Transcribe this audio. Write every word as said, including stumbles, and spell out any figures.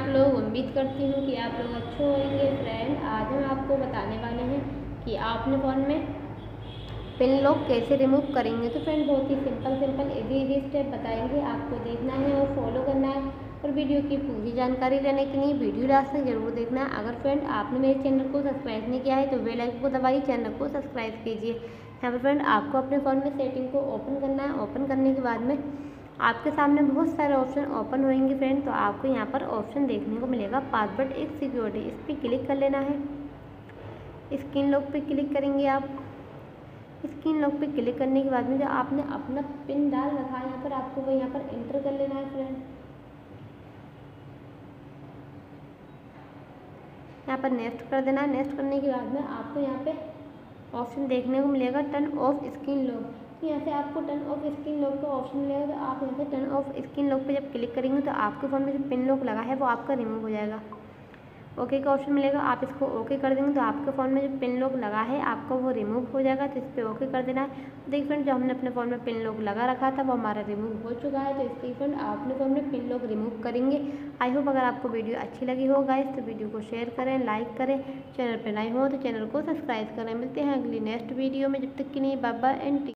लोग? उम्मीद करती हूँ कि आप लोग अच्छे होंगे। फ्रेंड, आज हम आपको बताने वाले हैं कि आप अपने फ़ोन में पिन लॉक कैसे रिमूव करेंगे। तो फ्रेंड, बहुत ही simple simple easy easy step बताएंगे, आपको देखना है और फॉलो करना है। और वीडियो की पूरी जानकारी लेने के लिए वीडियो लास्ट तक जरूर देखना है। अगर फ्रेंड आपने मेरे चैनल को सब्सक्राइब नहीं किया है तो बेल आइकन को दबाइए, चैनल को सब्सक्राइब कीजिए। यहाँ पर फ्रेंड आपको अपने फ़ोन में सेटिंग को ओपन करना है। ओपन करने के बाद में आपके सामने बहुत सारे ऑप्शन ओपन होंगे फ्रेंड। तो आपको यहाँ पर ऑप्शन देखने को मिलेगा पासवर्ड एक सिक्योरिटी, इस पर क्लिक कर लेना है। स्क्रीन लॉक पे क्लिक करेंगे आप। स्क्रीन लॉक पे क्लिक करने के बाद में जो आपने अपना पिन डाल रखा है यहाँ पर, आपको वो यहाँ पर एंटर कर लेना है फ्रेंड। यहाँ पर नेक्स्ट कर देना है। नेक्स्ट करने के बाद में आपको यहाँ पे ऑप्शन देखने को मिलेगा टर्न ऑफ स्क्रीन लॉक। तो यहाँ से आपको टर्न ऑफ स्क्रीन लॉक का ऑप्शन मिलेगा। तो आप यहाँ से टर्न ऑफ स्क्रीन लॉक पे जब क्लिक करेंगे तो आपके फ़ोन में जो पिन लॉक लगा है वो आपका रिमूव हो जाएगा। ओके का ऑप्शन मिलेगा, आप इसको ओके कर देंगे तो आपके फ़ोन में जो पिन लॉक लगा है आपका वो रिमूव हो जाएगा। तो इस पर ओके कर देना है। तो देखिए फ्रेंड, जो हमने अपने फ़ोन में पिन लॉक लगा रखा था वो हमारा रिमूव हो चुका है। तो इसके फ्रेंड आप अपने फ़ोन में पिन लॉक रिमूव करेंगे। आई होप अगर आपको वीडियो अच्छी लगी हो गाइस तो वीडियो को शेयर करें, लाइक करें। चैनल पर नए हो तो चैनल को सब्सक्राइब करें। मिलते हैं अगली नेक्स्ट वीडियो में, जब तक के लिए बाय बाय एंड